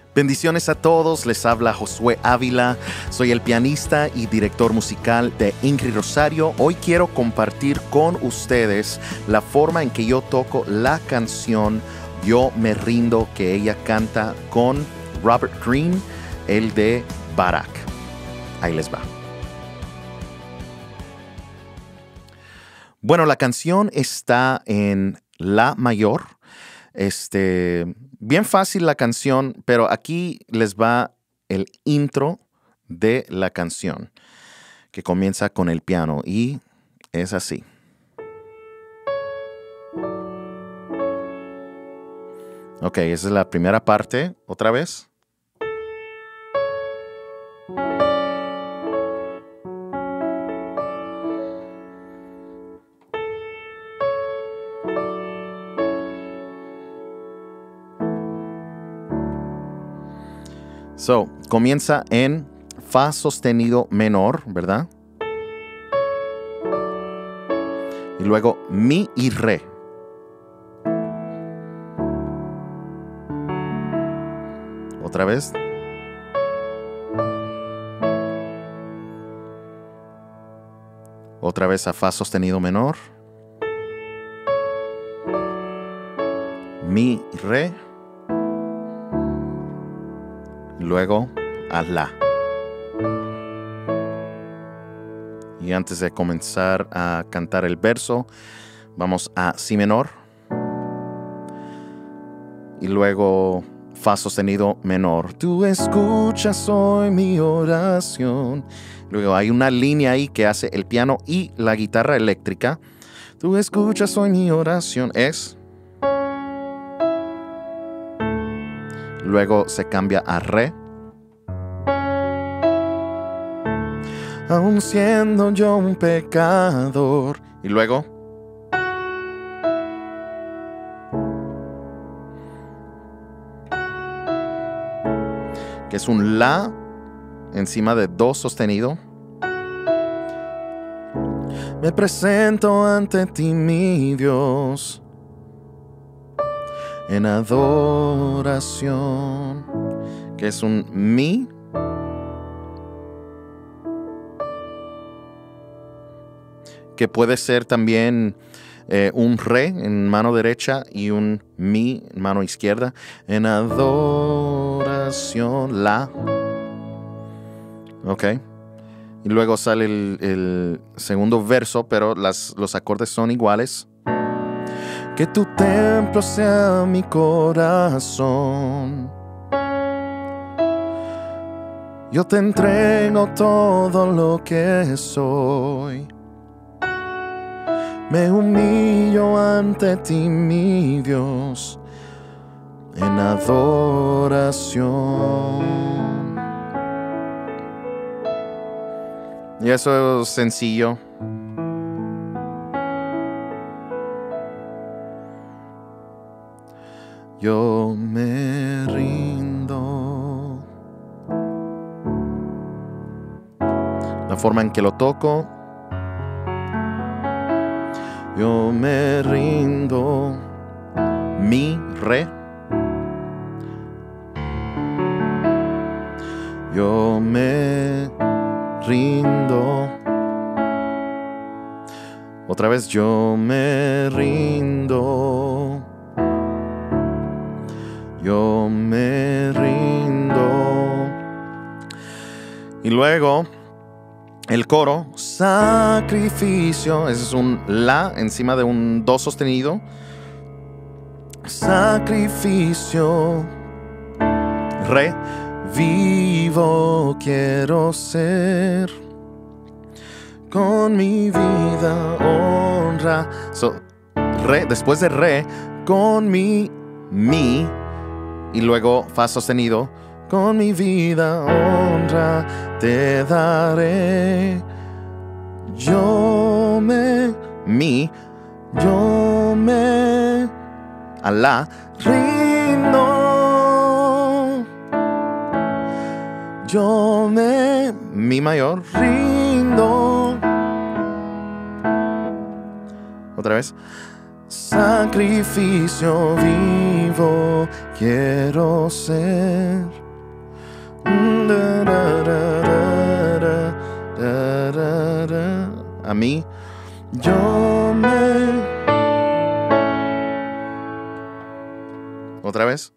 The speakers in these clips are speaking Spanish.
Bendiciones a todos, les habla Josué Ávila, soy el pianista y director musical de Ingrid Rosario. Hoy quiero compartir con ustedes la forma en que yo toco la canción Yo me rindo, que ella canta con Robert Greene, el de Barak. Ahí les va. Bueno, la canción está en La mayor. Bien fácil la canción, pero aquí les va el intro de la canción, que comienza con el piano y es así. Ok, esa es la primera parte, otra vez. Comienza en Fa sostenido menor, ¿verdad? Y luego Mi y Re. Otra vez. Otra vez a Fa sostenido menor. Mi, Re. Luego a La. Y antes de comenzar a cantar el verso, vamos a Si menor. Y luego Fa sostenido menor. Tú escuchas hoy mi oración. Luego hay una línea ahí que hace el piano y la guitarra eléctrica. Tú escuchas hoy mi oración. Es. Luego se cambia a Re. Aun siendo yo un pecador. Y luego. Que es un La encima de Do sostenido. Me presento ante ti, mi Dios, en adoración. Que es un Mi. Que puede ser también un Re en mano derecha y un Mi en mano izquierda. En adoración, La. Ok. Y luego sale el segundo verso, pero los acordes son iguales. Que tu templo sea mi corazón. Yo te entrego todo lo que soy. Me humillo ante ti, mi Dios, en adoración. Y eso es sencillo. Yo me rindo. La forma en que lo toco. Yo me rindo. Mi, Re. Yo me rindo. Otra vez. Yo me rindo. Yo me rindo. Y luego el coro, sacrificio, ese es un La encima de un Do sostenido. Sacrificio, Re, vivo quiero ser, con mi vida honra. Re, después de Re, con mi y luego Fa sostenido. Con mi vida honra te daré. Yo me a La rindo. Yo me Mi mayor rindo. Otra vez. sacrificio vivo quiero ser. A mí, yo me... ¿Otra vez?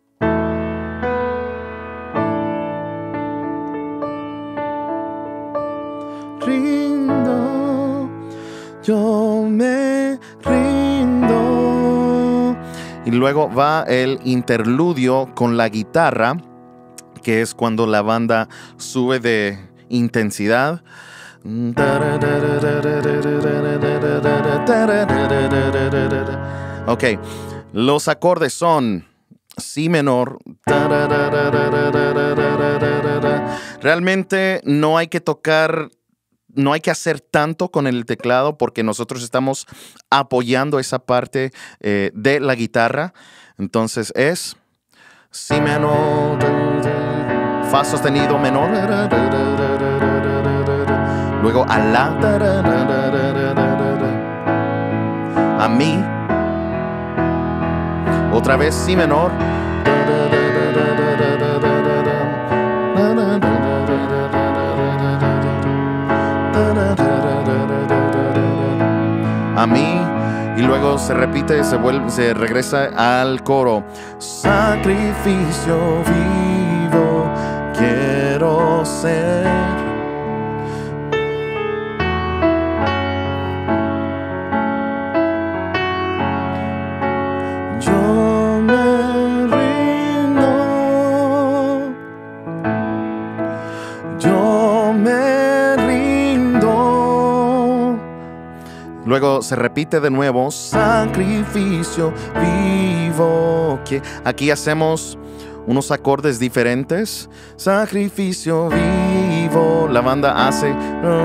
Rindo, yo me rindo. Y luego va el interludio con la guitarra, que es cuando la banda sube de intensidad. Ok, los acordes son Si menor. Realmente no hay que tocar, no hay que hacer tanto con el teclado porque nosotros estamos apoyando esa parte de la guitarra. Entonces es Si menor, Fa sostenido menor, luego a La, a Mi, otra vez Si menor, a Mi, y luego se repite, se regresa al coro. Sacrificio vivo quiero ser. Yo me rindo. Yo me rindo. Luego se repite de nuevo. Sacrificio vivo. Aquí hacemos unos acordes diferentes. Sacrificio vivo. La banda hace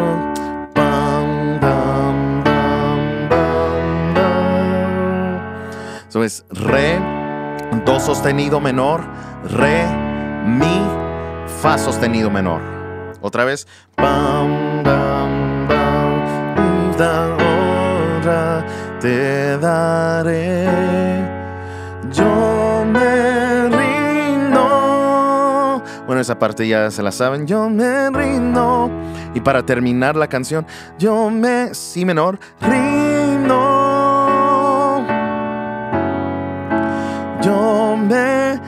eso es Re, Do sostenido menor, Re, Mi, Fa sostenido menor. Otra vez. Te daré. Yo me rindo. Bueno, esa parte ya se la saben. Yo me rindo. Y para terminar la canción, yo me, Si menor, rindo. Yo me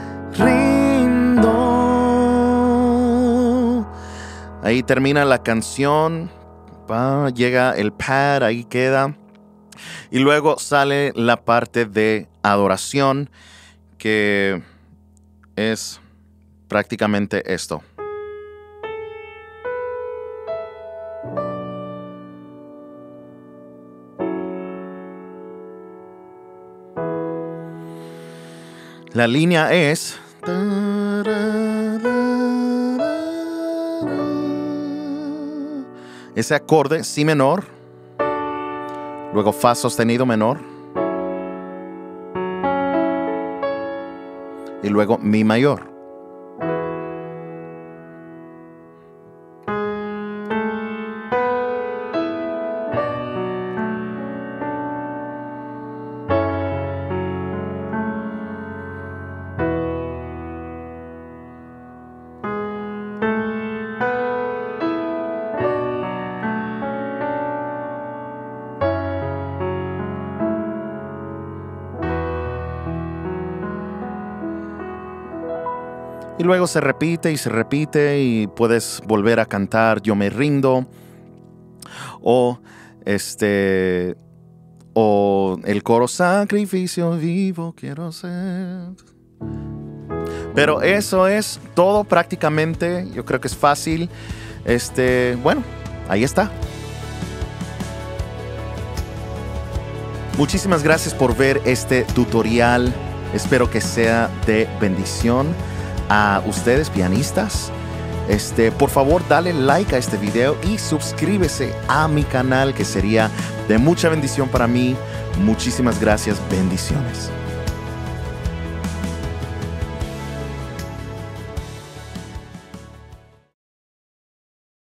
rindo. Ahí termina la canción. Llega el pad, ahí queda. Y luego sale la parte de adoración, que es prácticamente esto. La línea es... ese acorde, Si menor, luego Fa sostenido menor, y luego Mi mayor. Y luego se repite y puedes volver a cantar Yo me rindo o el coro Sacrificio vivo quiero ser. Pero eso es todo prácticamente. Yo creo que es fácil. Bueno, ahí está. Muchísimas gracias por ver este tutorial. Espero que sea de bendición a ustedes, pianistas. Por favor, dale like a este video y suscríbese a mi canal, que sería de mucha bendición para mí. Muchísimas gracias. Bendiciones.